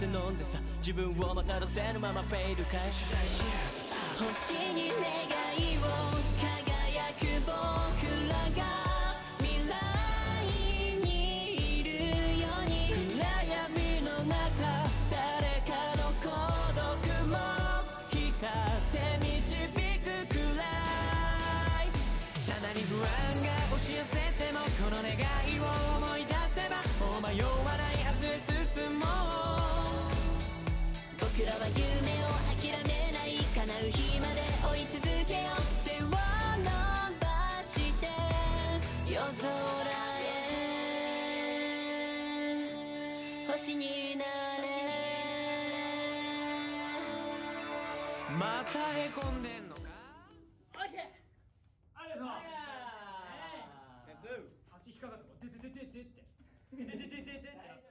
って飲んでさ、自分をもたらせぬままフェイド回収。 星に願いを輝く僕らが未来にいるように、 暗闇の中誰かの孤独も光って導くくらい。たまに不安が押し寄せてもこの願いを思い出せば、もう迷わない明日へ進もう。 僕らは夢を諦めない、叶う日まで追い続けよう。手を伸ばして夜空へ星になれ。 またへこんでんのか。 オッケー、ありがとう。足引っかかって、でって。